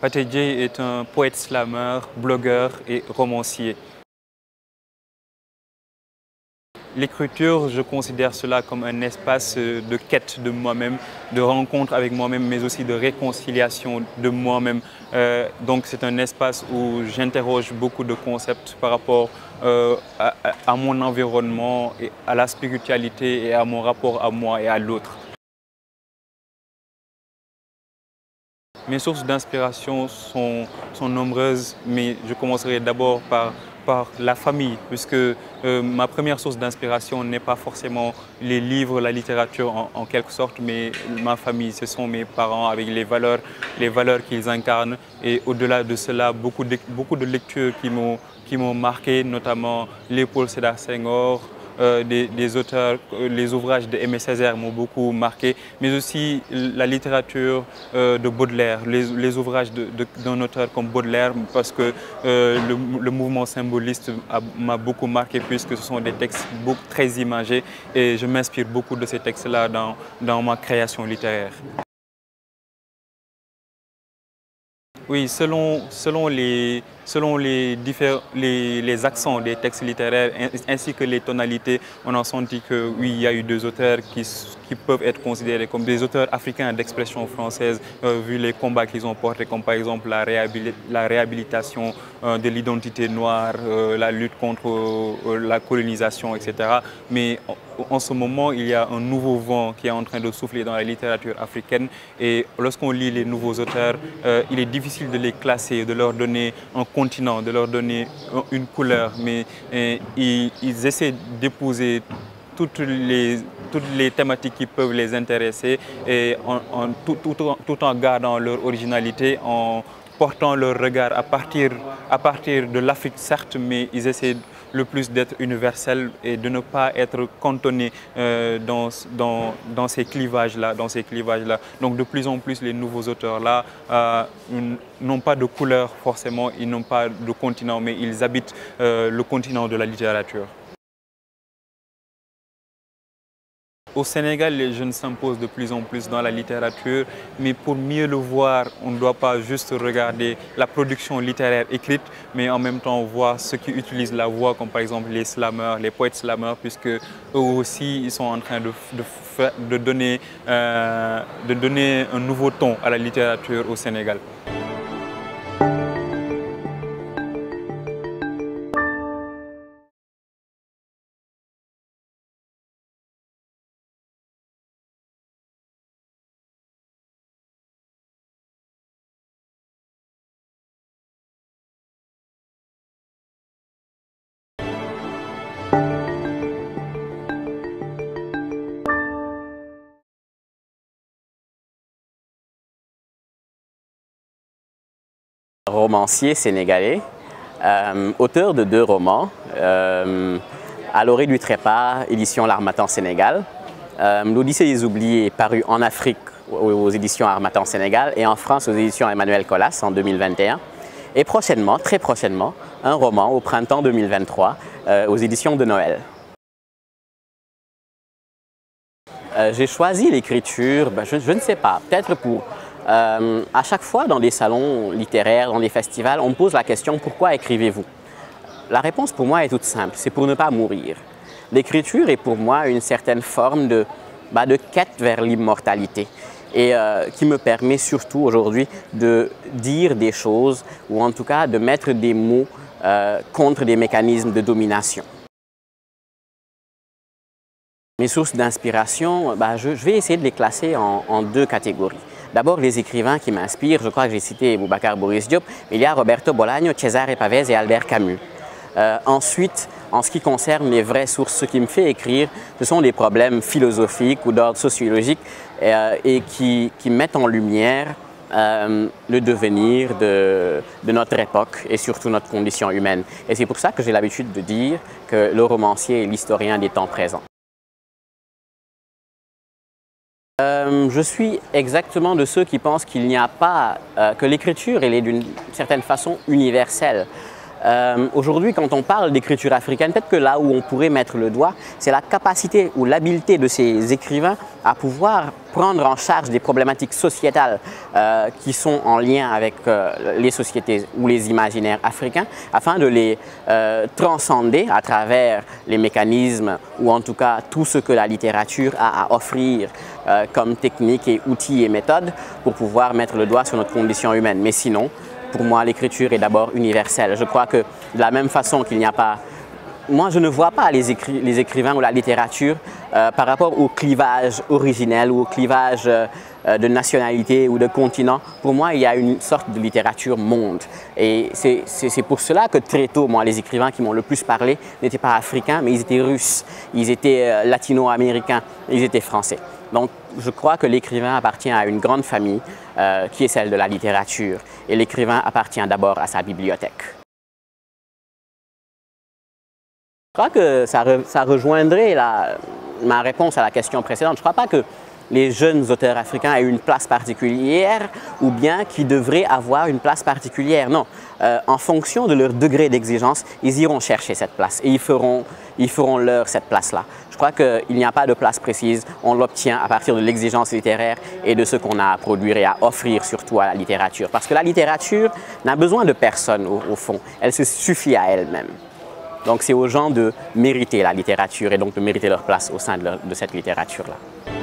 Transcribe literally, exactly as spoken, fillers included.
Pathé Dieye est un poète slameur, blogueur et romancier. L'écriture, je considère cela comme un espace de quête de moi-même, de rencontre avec moi-même, mais aussi de réconciliation de moi-même. Euh, donc c'est un espace où j'interroge beaucoup de concepts par rapport euh, à, à mon environnement, et à la spiritualité et à mon rapport à moi et à l'autre. Mes sources d'inspiration sont, sont nombreuses, mais je commencerai d'abord par, par la famille, puisque euh, ma première source d'inspiration n'est pas forcément les livres, la littérature en, en quelque sorte, mais ma famille, ce sont mes parents avec les valeurs, les valeurs qu'ils incarnent. Et au-delà de cela, beaucoup de, beaucoup de lectures qui m'ont qui m'ont marqué, notamment Léopold Sédar Senghor, Euh, des, des auteurs, les ouvrages de Aimé Césaire m'ont beaucoup marqué, mais aussi la littérature euh, de Baudelaire, les, les ouvrages d'un auteur comme Baudelaire, parce que euh, le, le mouvement symboliste m'a beaucoup marqué, puisque ce sont des textes beaucoup, très imagés, et je m'inspire beaucoup de ces textes-là dans, dans ma création littéraire. Oui, selon, selon, les, selon les, les, les accents des textes littéraires ainsi que les tonalités, on a senti que oui, il y a eu deux auteurs qui, qui peuvent être considérés comme des auteurs africains d'expression française, euh, vu les combats qu'ils ont portés, comme par exemple la, réhabili la réhabilitation euh, de l'identité noire, euh, la lutte contre euh, la colonisation, et cetera. Mais en, en ce moment, il y a un nouveau vent qui est en train de souffler dans la littérature africaine, et lorsqu'on lit les nouveaux auteurs, euh, il est difficile de les classer, de leur donner un continent, de leur donner une couleur, mais eh, ils, ils essaient d'épouser toutes les, toutes les thématiques qui peuvent les intéresser, et en, en, tout, tout, tout en gardant leur originalité, en portant leur regard à partir, à partir de l'Afrique, certes, mais ils essaient le plus d'être universels et de ne pas être cantonnés euh, dans, dans, dans ces clivages-là, dans ces clivages-là. Donc de plus en plus, les nouveaux auteurs-là euh, n'ont pas de couleur forcément, ils n'ont pas de continent, mais ils habitent euh, le continent de la littérature. Au Sénégal, les jeunes s'imposent de plus en plus dans la littérature, mais pour mieux le voir, on ne doit pas juste regarder la production littéraire écrite, mais en même temps voir ceux qui utilisent la voix, comme par exemple les slameurs, les poètes slameurs, puisque eux aussi, ils sont en train de, de, de, donner, euh, de donner un nouveau ton à la littérature au Sénégal. Romancier sénégalais, euh, auteur de deux romans, euh, À l'orée du trépas, édition L'Harmattan Sénégal, euh, L'Odyssée des oubliés, paru en Afrique aux éditions Harmattan Sénégal et en France aux éditions Emmanuel Colas en deux mille vingt et un, et prochainement, très prochainement, un roman au printemps deux mille vingt-trois euh, aux éditions de Noël. Euh, J'ai choisi l'écriture, ben, je, je ne sais pas, peut-être pour... Euh, à chaque fois dans des salons littéraires, dans des festivals, on me pose la question « Pourquoi écrivez-vous » La réponse pour moi est toute simple, c'est pour ne pas mourir. L'écriture est pour moi une certaine forme de, bah, de quête vers l'immortalité et euh, qui me permet surtout aujourd'hui de dire des choses ou en tout cas de mettre des mots euh, contre des mécanismes de domination. Mes sources d'inspiration, bah, je, je vais essayer de les classer en, en deux catégories. D'abord, les écrivains qui m'inspirent, je crois que j'ai cité Boubacar Boris Diop, mais il y a Roberto Bolaño, Cesare Pavese et Albert Camus. Euh, ensuite, en ce qui concerne les vraies sources, ce qui me fait écrire, ce sont des problèmes philosophiques ou d'ordre sociologique euh, et qui, qui mettent en lumière euh, le devenir de, de notre époque et surtout notre condition humaine. Et c'est pour ça que j'ai l'habitude de dire que le romancier est l'historien des temps présents. Euh, je suis exactement de ceux qui pensent qu'il n'y a pas, euh, que l'écriture elle est d'une certaine façon universelle. Euh, Aujourd'hui, quand on parle d'écriture africaine, peut-être que là où on pourrait mettre le doigt, c'est la capacité ou l'habileté de ces écrivains à pouvoir prendre en charge des problématiques sociétales euh, qui sont en lien avec euh, les sociétés ou les imaginaires africains, afin de les euh, transcender à travers les mécanismes ou en tout cas tout ce que la littérature a à offrir euh, comme techniques et outils et méthodes pour pouvoir mettre le doigt sur notre condition humaine. Mais sinon, pour moi, l'écriture est d'abord universelle. Je crois que de la même façon qu'il n'y a pas... Moi, je ne vois pas les, écri les écrivains ou la littérature euh, par rapport au clivage originel ou au clivage euh, de nationalité ou de continent. Pour moi, il y a une sorte de littérature monde. Et c'est pour cela que très tôt, moi, les écrivains qui m'ont le plus parlé n'étaient pas africains, mais ils étaient russes, ils étaient euh, latino-américains, ils étaient français. Donc, je crois que l'écrivain appartient à une grande famille euh, qui est celle de la littérature. Et l'écrivain appartient d'abord à sa bibliothèque. Je crois que ça, re, ça rejoindrait la, ma réponse à la question précédente. Je ne crois pas que les jeunes auteurs africains aient une place particulière ou bien qu'ils devraient avoir une place particulière. Non, euh, en fonction de leur degré d'exigence, ils iront chercher cette place et ils feront, ils feront leur cette place-là. Je crois qu'il n'y a pas de place précise, on l'obtient à partir de l'exigence littéraire et de ce qu'on a à produire et à offrir surtout à la littérature. Parce que la littérature n'a besoin de personne au, au fond, elle se suffit à elle-même. Donc c'est aux gens de mériter la littérature et donc de mériter leur place au sein de, leur, de cette littérature-là.